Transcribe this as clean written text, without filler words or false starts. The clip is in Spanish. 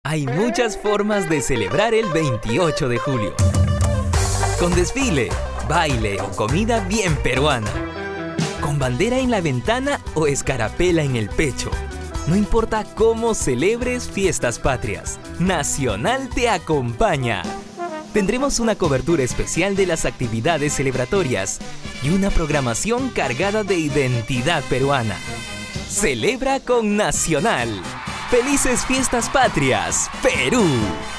Hay muchas formas de celebrar el 28 de julio. Con desfile, baile o comida bien peruana. Con bandera en la ventana o escarapela en el pecho. No importa cómo celebres fiestas patrias, Nacional te acompaña. Tendremos una cobertura especial de las actividades celebratorias y una programación cargada de identidad peruana. Celebra con Nacional. ¡Felices fiestas patrias, Perú!